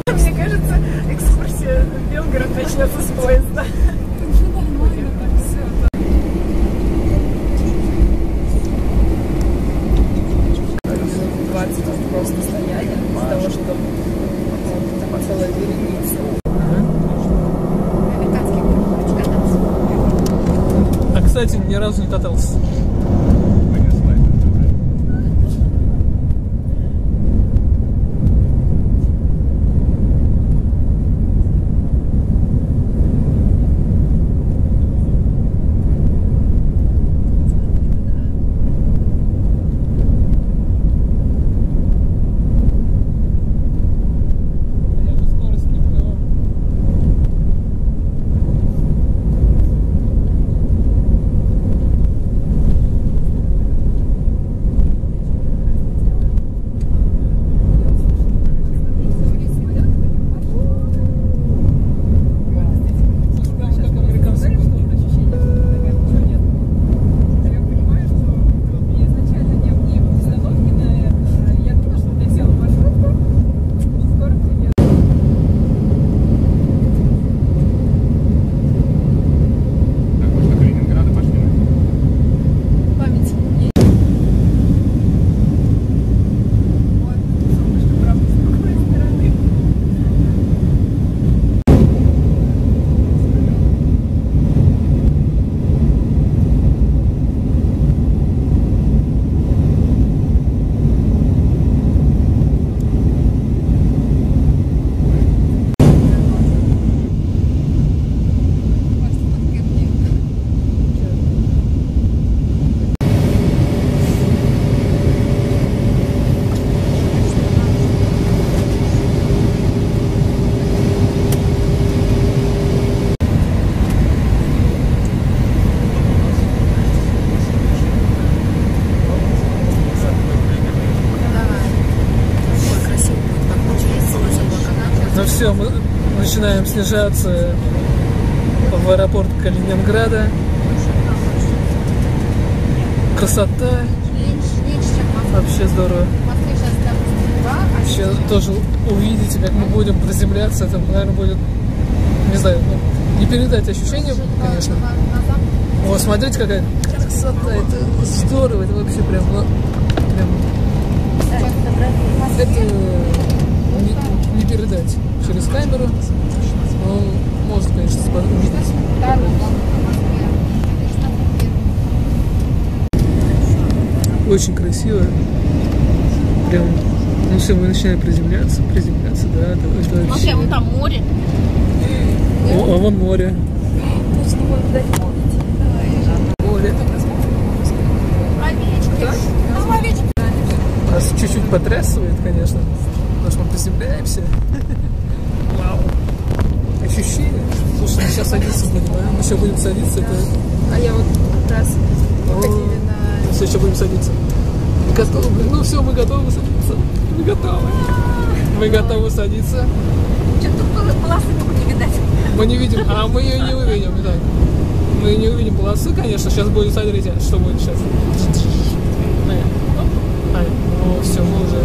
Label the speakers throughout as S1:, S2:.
S1: Мне кажется, экскурсия в Белгород начнется с поезда.
S2: Уже нормально так все.
S1: 20 просто стояли из-за того, что там целая вереница.
S3: А, кстати, ни разу не катался. Ну все, мы начинаем снижаться в аэропорт Калининграда. Красота. Вообще здорово. Сейчас тоже увидите, как мы будем приземляться. Это, наверное, будет, не знаю, не передать ощущения, конечно. О, смотрите, какая красота. Это здорово. Это вообще прям это не передать через камеру. Но может, конечно, увидеть. Очень красиво. Прям, ну все, мы начинаем приземляться, да, это вообще.
S2: Вон там море.
S3: О, а вон море. Море. Нас чуть-чуть потрясывает, конечно, потому что мы приземляемся. Вау. Ощущение. Слушай, мы сейчас садиться будем, а? Мы сейчас будем садиться, это...
S1: А я вот как раз выходили на...
S3: Все, еще будем садиться. Готовы? Ну все, мы готовы садиться. Мы готовы. Мы готовы садиться.
S2: Что-то полосы не видать.
S3: Мы не видим, а мы ее не увидим. Итак, мы не увидим полосы, конечно. Сейчас будет, смотрите, что будет сейчас. Ну все, мы уже...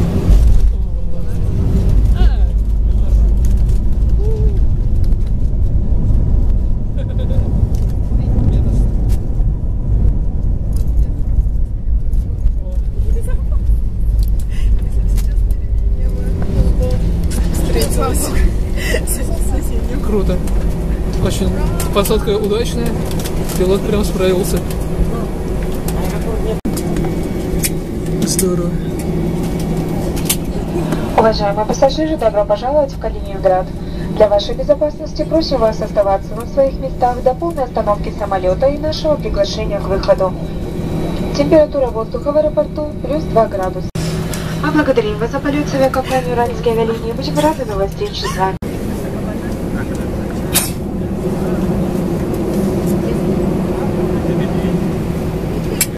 S3: Круто. Очень посадка удачная. Пилот прям справился. Здорово.
S4: Уважаемые пассажиры, добро пожаловать в Калининград. Для вашей безопасности просим вас оставаться на своих местах до полной остановки самолета и нашего приглашения к выходу. Температура воздуха в аэропорту плюс 2 градуса. Мы благодарим вас за полет с авиакомпанией «Уральские авиалинии». Будем рады была встрече с вами.